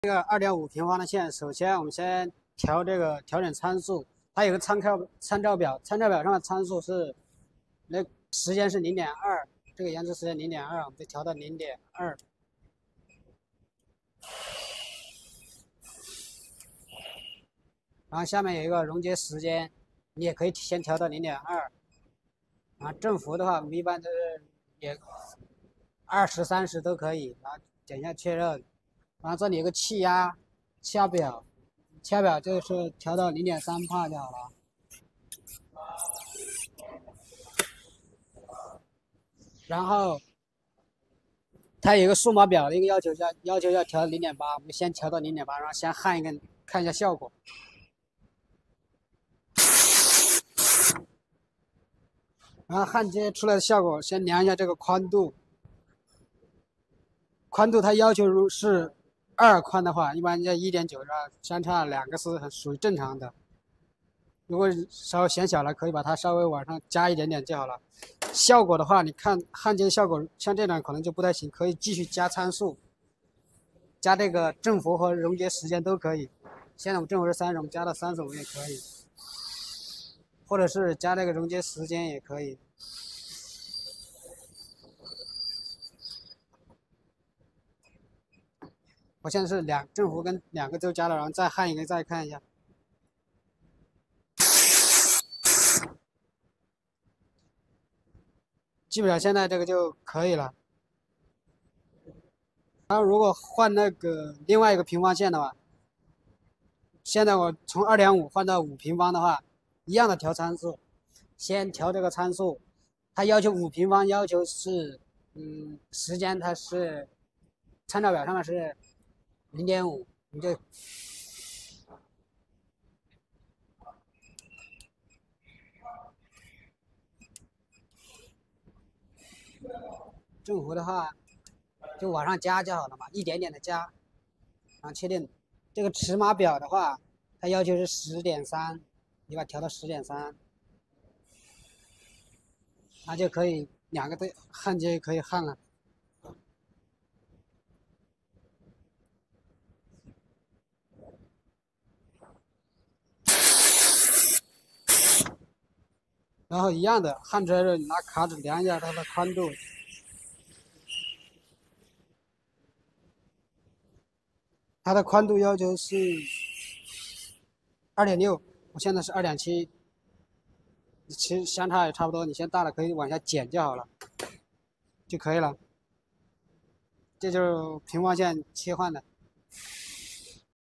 这个2.5平方的线，首先我们先调这个调整参数，它有个参照表，参照表上的参数是那时间是0.2，这个延迟时间0.2，我们就调到0.2。然后下面有一个溶解时间，你也可以先调到0.2。啊，振幅的话，我们一般都是也20、30都可以。然后点一下确认。然后这里有个气压表，气压表就是调到0.3帕就好了。然后它有一个数码表的一个要求要调0.8，我们先调到0.8，然后先焊一根看一下效果。然后焊接出来的效果，先量一下这个宽度。宽度它要求是2宽的话，一般在1.9，相差2个是属于正常的。如果稍微嫌小了，可以把它稍微往上加一点点就好了。效果的话，你看焊接效果，像这种可能就不太行，可以继续加参数，加这个振幅和溶解时间都可以。现在我们振幅是30，我们加到35也可以，或者是加这个溶解时间也可以。我现在是振幅跟2个都加了，然后再焊一个，再看一下。基本上现在这个就可以了。然后如果换那个另外一个平方线的话，现在我从2.5换到5平方的话，一样的调参数，先调这个参数，它要求5平方要求是，时间它是参照表上面是0.5，你就振幅的话就往上加就好了嘛，一点点的加，然后确定。这个尺码表的话，它要求是10.3，你把它调到10.3，它就可以2个对焊接可以焊了。然后一样的焊出来的，你拿卡尺量一下它的宽度。它的宽度要求是2.6，我现在是2.7，其实相差也差不多。你先大了可以往下减就好了，就可以了。这就是平方线切换的。